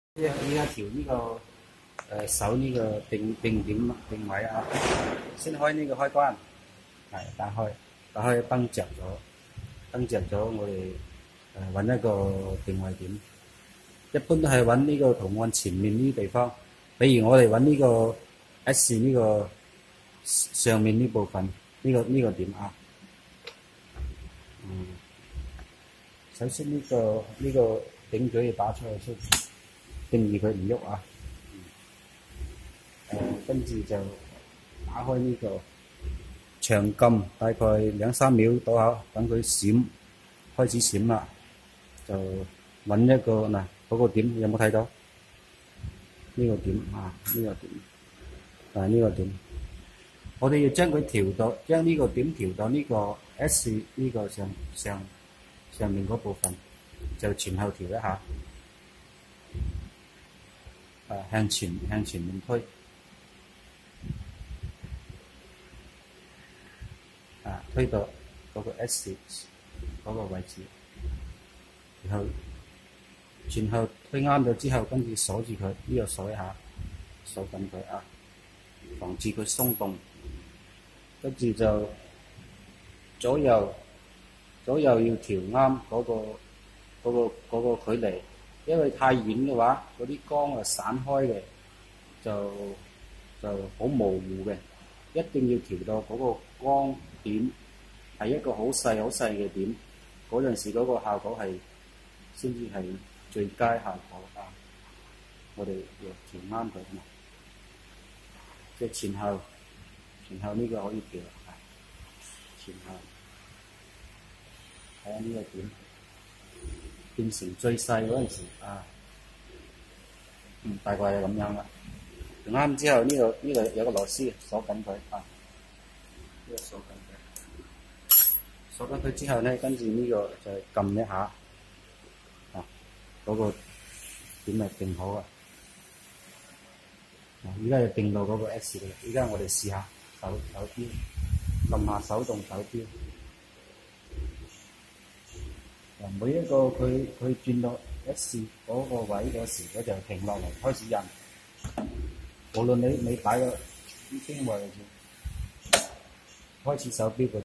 依家調呢個手呢個定點定位啊，先開呢個開關，係打開燈着咗，我哋揾一個定位點，一般都係揾呢個圖案前面呢啲地方，比如我哋揾呢個 S 呢個上面呢部分呢個點啊，首先呢個頂嘴要打出去先。定義佢唔喐啊，跟住就打開呢個長撳，大概2-3秒到下，等佢閃，開始閃啦，就揾一個嗱嗰個點有冇睇到？呢個點啊，呢個點，呢個點，我哋要將呢個點調到呢個 S 呢個上面嗰部分，就前後調一下。向前面推，推到嗰個 S 嗰個位置，然後前後推啱咗之後，跟住鎖住佢，呢個鎖一下，鎖緊佢啊，防止佢鬆動。跟住就左右要調啱嗰個距離。因為太遠嘅話，嗰啲光啊散開嘅，就好模糊嘅。一定要調到嗰個光點係一個好細嘅點，嗰陣時嗰個效果係先至係最佳效果啊！我哋要調啱佢嘛，即係前後呢個可以調啊，前後睇下呢個點。變成最細嗰陣時啊，大概係咁樣啦。啱之後呢度有個螺絲鎖緊佢啊，呢個鎖緊佢之後咧，跟住呢個就撳一下啊，嗰個點係定好啊。而家就定到嗰個 S 嘅啦。而家我哋試下手錶，撳下手動手錶。每一個佢轉到 S 嗰個位嗰時，佢就停落嚟開始印。無論你擺個邊位置，開始手錶